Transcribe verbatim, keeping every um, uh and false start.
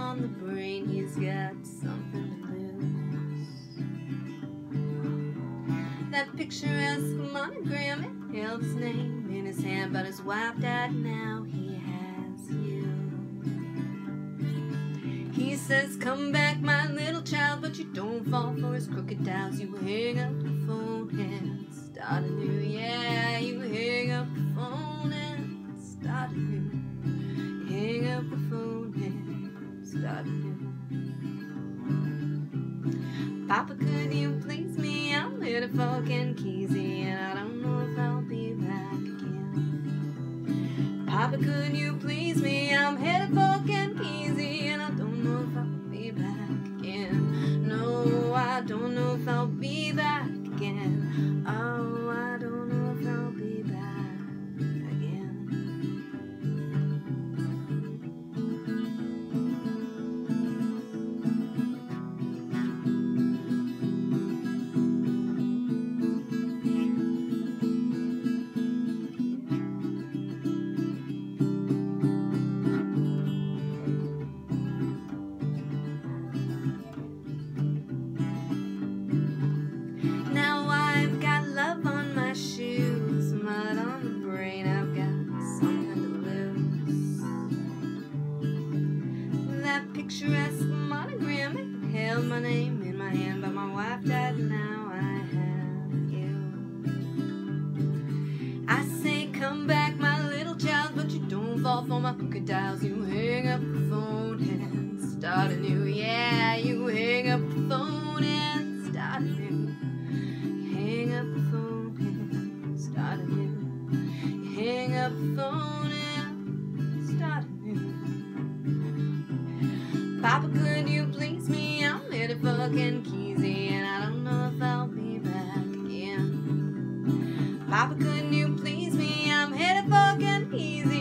on the brain, he's got something to lose. That picturesque monogram, it held his name in his hand, but his wife died, now he has you. He says, come back, my little child, but you don't fall for his crooked dials. You hang up the phone and start anew. Yeah, you hang up the phone and start anew. You hang up the phone and start anew. Papa, could you please me? I'm headed for Kesey, and I don't know if I'll be back again. Papa, could you please me? I'm headed for Kesey, and I don't know if I'll be back again. No, I don't know if I'll be back again. Oh, I don't know if I'll be back again. Now I've got love on my shoes, mud on the brain, I've got something to lose. That picturesque monogram, it held my name in my hand, but my wife died, now I have you. I say, come back, my little child, but you don't fall for my crooked dials. You hang up the phone and start anew. Yeah, you hang up the phone and start anew. Hang up the phone and start anew. Hang up the phone and start anew. Papa, could you please me? I'm headed for Kesey, and I don't know if I'll be back again. Papa, could you please me? I'm headed for Kesey.